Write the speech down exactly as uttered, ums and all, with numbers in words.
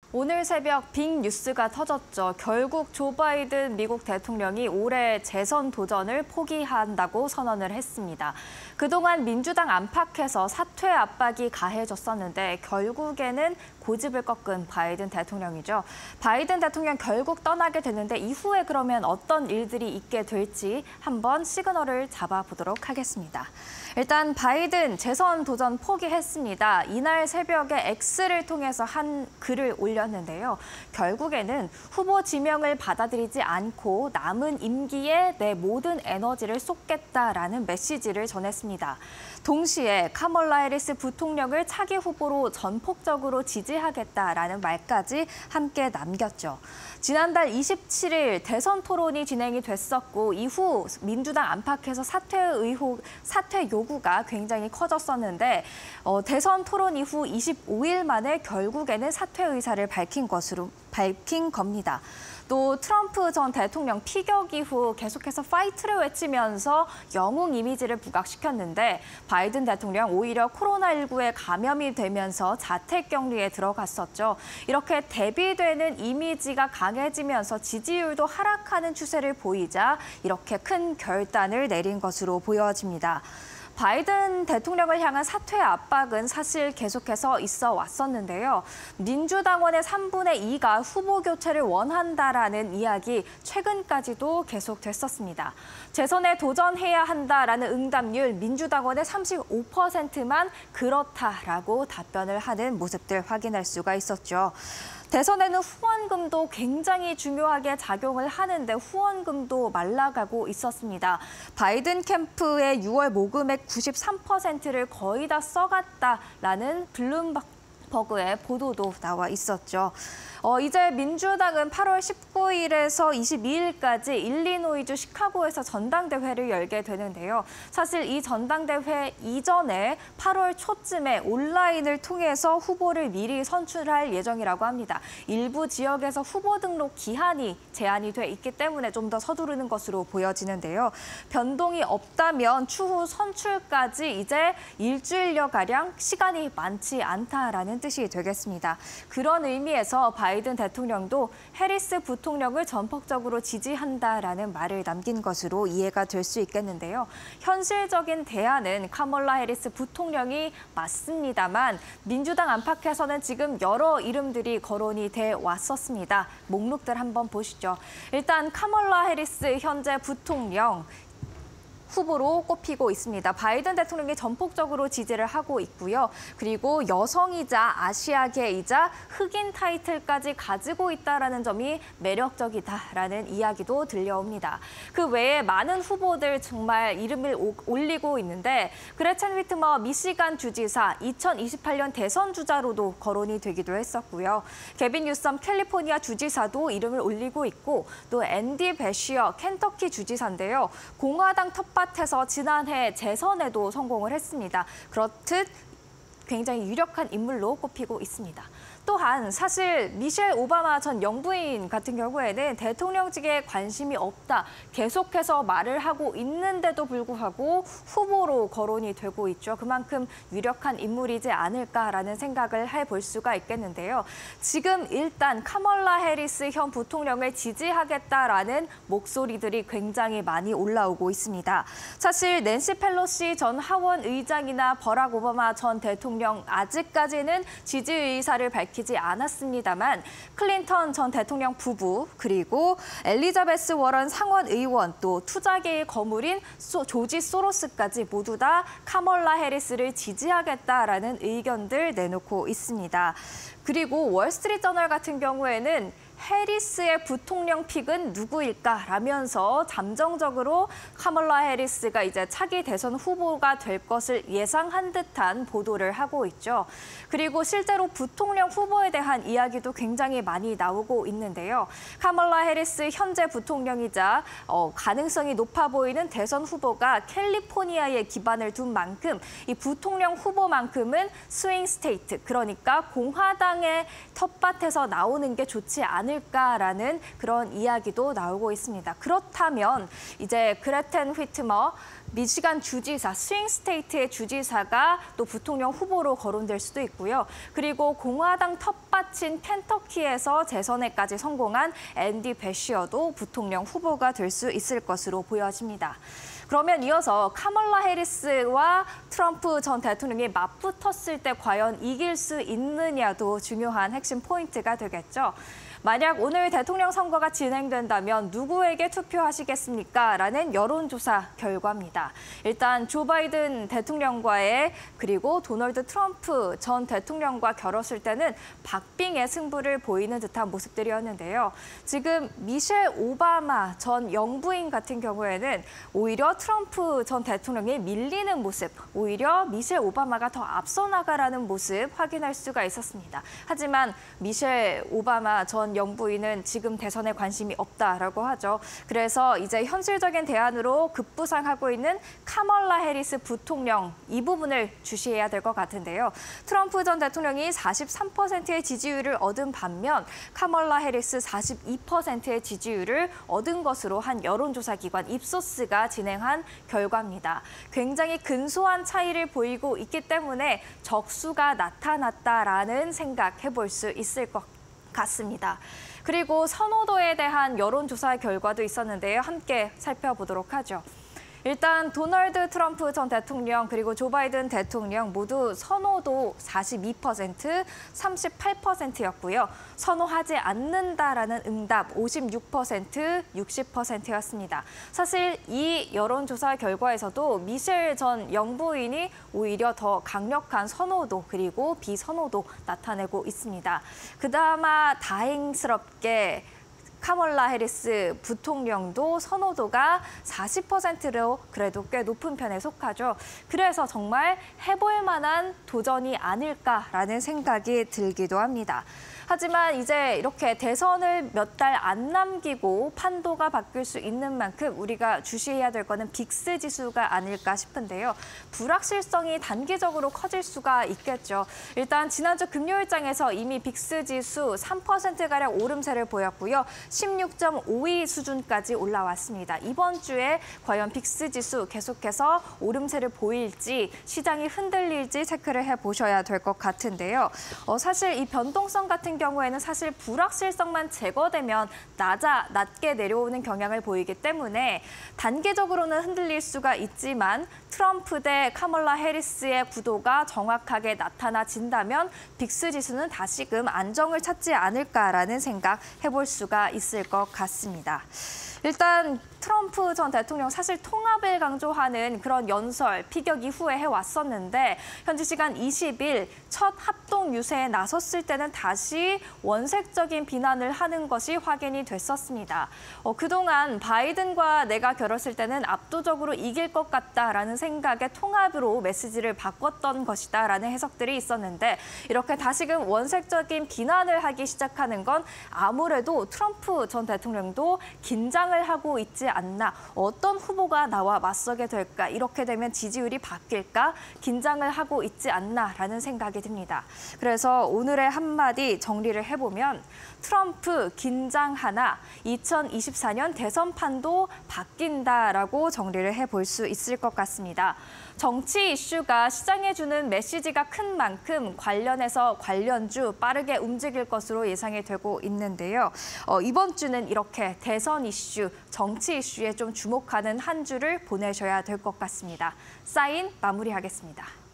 오늘 새벽 빅 뉴스가 터졌죠. 결국 조 바이든 미국 대통령이 올해 재선 도전을 포기한다고 선언을 했습니다. 그동안 민주당 안팎에서 사퇴 압박이 가해졌었는데 결국에는 고집을 꺾은 바이든 대통령이죠. 바이든 대통령 결국 떠나게 됐는데 이후에 그러면 어떤 일들이 있게 될지 한번 시그널을 잡아보도록 하겠습니다. 일단 바이든 재선 도전 포기했습니다. 이날 새벽에 X를 통해서 한 글을 올렸는데요. 결국에는 후보 지명을 받아들이지 않고 남은 임기에 내 모든 에너지를 쏟겠다라는 메시지를 전했습니다. 동시에 카멀라 해리스 부통령을 차기 후보로 전폭적으로 지지하겠다라는 말까지 함께 남겼죠. 지난달 이십칠일 대선 토론이 진행이 됐었고 이후 민주당 안팎에서 사퇴 의혹, 사퇴 요구가 굉장히 커졌었는데 어, 대선 토론 이후 이십오일 만에 결국에는 사퇴 의사를 밝힌 것으로 밝힌 겁니다. 또 트럼프 전 대통령 피격 이후 계속해서 파이트를 외치면서 영웅 이미지를 부각시켰는데 바이든 대통령 오히려 코로나십구에 감염이 되면서 자택격리에 들어갔었죠. 이렇게 대비되는 이미지가 강해지면서 지지율도 하락하는 추세를 보이자 이렇게 큰 결단을 내린 것으로 보여집니다. 바이든 대통령을 향한 사퇴 압박은 사실 계속해서 있어 왔었는데요. 민주당원의 삼분의 이가 후보 교체를 원한다라는 이야기 최근까지도 계속됐었습니다. 재선에 도전해야 한다라는 응답률 민주당원의 삼십오 퍼센트만 그렇다라고 답변을 하는 모습들 확인할 수가 있었죠. 대선에는 후원금도 굉장히 중요하게 작용을 하는데 후원금도 말라가고 있었습니다. 바이든 캠프의 유월 모금액 구십삼 퍼센트를 거의 다 써갔다라는 블룸버그의 보도도 나와 있었죠. 어, 이제 민주당은 팔월 십구일에서 이십이일까지 일리노이주 시카고에서 전당대회를 열게 되는데요. 사실 이 전당대회 이전에 팔월 초쯤에 온라인을 통해서 후보를 미리 선출할 예정이라고 합니다. 일부 지역에서 후보 등록 기한이 제한이 돼 있기 때문에 좀 더 서두르는 것으로 보여지는데요. 변동이 없다면 추후 선출까지 이제 일주일여가량 시간이 많지 않다라는 뜻이 되겠습니다. 그런 의미에서 바이든 대통령도 해리스 부통령을 전폭적으로 지지한다라는 말을 남긴 것으로 이해가 될 수 있겠는데요. 현실적인 대안은 카멀라 해리스 부통령이 맞습니다만 민주당 안팎에서는 지금 여러 이름들이 거론이 돼 왔었습니다. 목록들 한번 보시죠. 일단 카멀라 해리스 현재 부통령 후보로 꼽히고 있습니다. 바이든 대통령이 전폭적으로 지지를 하고 있고요. 그리고 여성이자 아시아계이자 흑인 타이틀까지 가지고 있다는 점이 매력적이다라는 이야기도 들려옵니다. 그 외에 많은 후보들 정말 이름을 올리고 있는데 그레첸 휘트머 미시간 주지사 이천이십팔년 대선 주자로도 거론이 되기도 했었고요. 게빈 뉴섬 캘리포니아 주지사도 이름을 올리고 있고 또 앤디 배시어 켄터키 주지사인데요. 공화당 텃밭 에서 지난해 재선에도 성공을 했습니다. 그렇듯 굉장히 유력한 인물로 꼽히고 있습니다. 또한 사실 미셸 오바마 전 영부인 같은 경우에는 대통령직에 관심이 없다. 계속해서 말을 하고 있는데도 불구하고 후보로 거론이 되고 있죠. 그만큼 유력한 인물이지 않을까라는 생각을 해볼 수가 있겠는데요. 지금 일단 카멀라 해리스 현 부통령을 지지하겠다라는 목소리들이 굉장히 많이 올라오고 있습니다. 사실 낸시 펠로시 전 하원 의장이나 버락 오바마 전 대통령 아직까지는 지지 의사를 밝히지 않았습니다만 클린턴 전 대통령 부부 그리고 엘리자베스 워런 상원 의원 또 투자계의 거물인 소, 조지 소로스까지 모두 다 카멀라 해리스를 지지하겠다라는 의견들 내놓고 있습니다. 그리고 월스트리트저널 같은 경우에는 해리스의 부통령 픽은 누구일까라면서 잠정적으로 카멀라 해리스가 이제 차기 대선 후보가 될 것을 예상한 듯한 보도를 하고 있죠. 그리고 실제로 부통령 후보에 대한 이야기도 굉장히 많이 나오고 있는데요. 카멀라 해리스 현재 부통령이자 어, 가능성이 높아 보이는 대선 후보가 캘리포니아에 기반을 둔 만큼 이 부통령 후보만큼은 스윙 스테이트, 그러니까 공화당의 텃밭에서 나오는 게 좋지 않을까 않을까라는 그런 이야기도 나오고 있습니다. 그렇다면 이제 그레텐 휘트머 미시간 주지사, 스윙 스테이트의 주지사가 또 부통령 후보로 거론될 수도 있고요. 그리고 공화당 텃밭인 켄터키에서 재선에까지 성공한 앤디 배시어도 부통령 후보가 될 수 있을 것으로 보여집니다. 그러면 이어서 카멀라 해리스와 트럼프 전 대통령이 맞붙었을 때 과연 이길 수 있느냐도 중요한 핵심 포인트가 되겠죠. 만약 오늘 대통령 선거가 진행된다면 누구에게 투표하시겠습니까? 라는 여론조사 결과입니다. 일단 조 바이든 대통령과의 그리고 도널드 트럼프 전 대통령과 겨뤘을 때는 박빙의 승부를 보이는 듯한 모습들이었는데요. 지금 미셸 오바마 전 영부인 같은 경우에는 오히려 트럼프 전 대통령이 밀리는 모습, 오히려 미셸 오바마가 더 앞서 나가라는 모습 확인할 수가 있었습니다. 하지만 미셸 오바마 전 영부인은 지금 대선에 관심이 없다라고 하죠. 그래서 이제 현실적인 대안으로 급부상하고 있는 카멀라 해리스 부통령 이 부분을 주시해야 될 것 같은데요. 트럼프 전 대통령이 사십삼 퍼센트의 지지율을 얻은 반면 카멀라 해리스 사십이 퍼센트의 지지율을 얻은 것으로 한 여론조사 기관 입소스가 진행한 결과입니다. 굉장히 근소한 차이를 보이고 있기 때문에 적수가 나타났다라는 생각해볼 수 있을 것 같습니다. 같습니다. 그리고 선호도에 대한 여론조사 결과도 있었는데요. 함께 살펴보도록 하죠. 일단 도널드 트럼프 전 대통령 그리고 조 바이든 대통령 모두 선호도 사십이 퍼센트, 삼십팔 퍼센트였고요. 선호하지 않는다라는 응답 오십육 퍼센트, 육십 퍼센트였습니다. 사실 이 여론조사 결과에서도 미셸 전 영부인이 오히려 더 강력한 선호도 그리고 비선호도 나타내고 있습니다. 그나마 다행스럽게 카멀라 해리스 부통령도 선호도가 사십 퍼센트로 그래도 꽤 높은 편에 속하죠. 그래서 정말 해볼 만한 도전이 아닐까라는 생각이 들기도 합니다. 하지만 이제 이렇게 대선을 몇 달 안 남기고 판도가 바뀔 수 있는 만큼 우리가 주시해야 될 거는 빅스 지수가 아닐까 싶은데요. 불확실성이 단기적으로 커질 수가 있겠죠. 일단 지난주 금요일장에서 이미 빅스 지수 삼 퍼센트가량 오름세를 보였고요. 십육 점 오이 수준까지 올라왔습니다. 이번 주에 과연 빅스 지수 계속해서 오름세를 보일지 시장이 흔들릴지 체크를 해보셔야 될 것 같은데요. 어, 사실 이 변동성 같은 경우에는 사실 불확실성만 제거되면 낮아, 낮게 내려오는 경향을 보이기 때문에 단기적으로는 흔들릴 수가 있지만 트럼프 대 카멀라 해리스의 구도가 정확하게 나타나진다면 빅스 지수는 다시금 안정을 찾지 않을까라는 생각 해볼 수가 있을 것 같습니다. 일단 트럼프 전 대통령 사실 통합을 강조하는 그런 연설, 피격 이후에 해왔었는데 현지 시간 이십 일 첫 합동 유세에 나섰을 때는 다시 원색적인 비난을 하는 것이 확인이 됐었습니다. 어, 그동안 바이든과 내가 겨뤘을 때는 압도적으로 이길 것 같다라는 생각에 통합으로 메시지를 바꿨던 것이다라는 해석들이 있었는데 이렇게 다시금 원색적인 비난을 하기 시작하는 건 아무래도 트럼프 전 대통령도 긴장을 하고 있지 않나, 어떤 후보가 나와 맞서게 될까, 이렇게 되면 지지율이 바뀔까, 긴장을 하고 있지 않나라는 생각이 듭니다. 그래서 오늘의 한마디 정리를 해보면 트럼프 긴장하나 이천이십사 년 대선판도 바뀐다라고 정리를 해볼 수 있을 것 같습니다. 정치 이슈가 시장에 주는 메시지가 큰 만큼 관련해서 관련주 빠르게 움직일 것으로 예상이 되고 있는데요. 어, 이번 주는 이렇게 대선 이슈, 정치 이슈에 좀 주목하는 한 주를 보내셔야 될 것 같습니다. 사인 마무리하겠습니다.